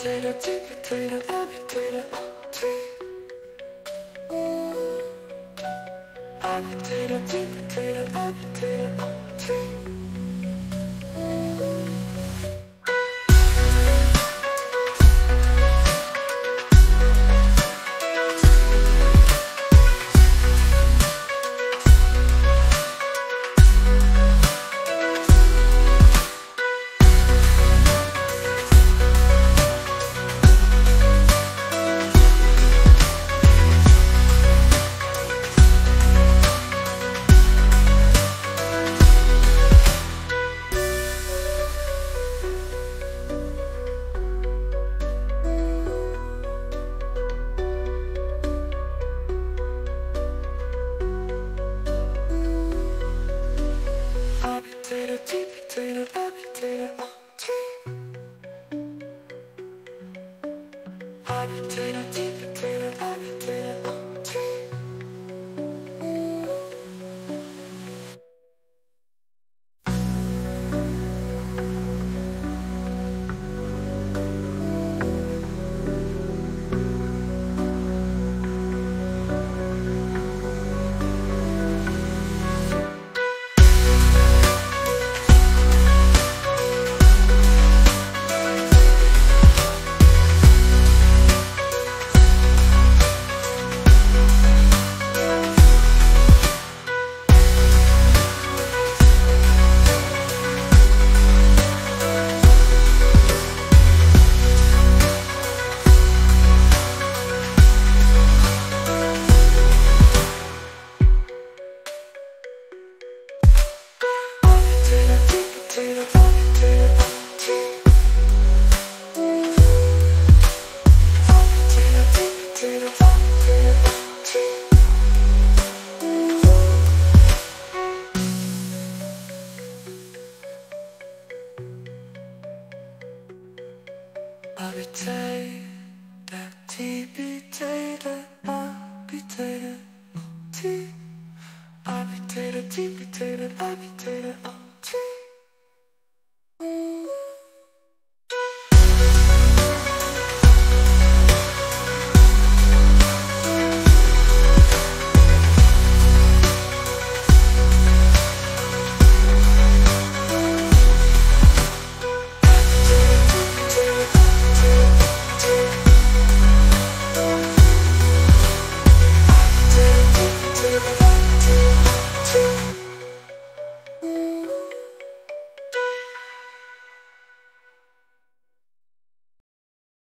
Tay Dat, Be Tay Dat, Be Tay Dat, Be Tay Dat, Be Tay Dat, Be Tay Dat. Be Tay Dat, Be Tay Dat, Be Tay Dat, Be Tay Dat, Be Tay Dat, Be Tay Dat.